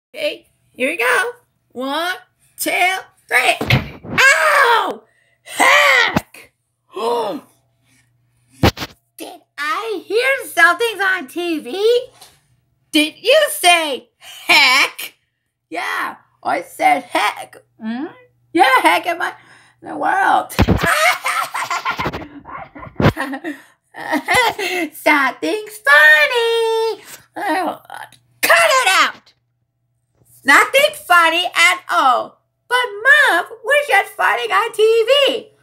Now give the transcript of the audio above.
Okay, here we go. 1, 2, 3. Ow! Heck! Did I hear something on TV? Did you say heck? Yeah, I said heck. Yeah, heck in the world. Something's funny. Oh, cut it out. Nothing funny at all. But Mom, we're just fighting on TV.